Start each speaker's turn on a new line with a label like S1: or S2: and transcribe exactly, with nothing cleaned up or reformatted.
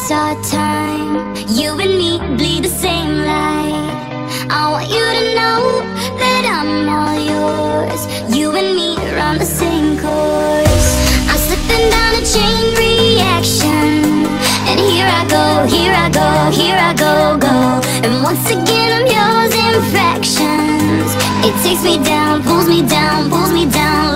S1: it's our time. You and me bleed the same light. I want you to know that I'm all yours. You and me are on the same course. I'm slipping down a chain reaction, and here I go, here I go, here I go, go. And once again I'm yours in fractions. It takes me down, pulls me down, pulls me down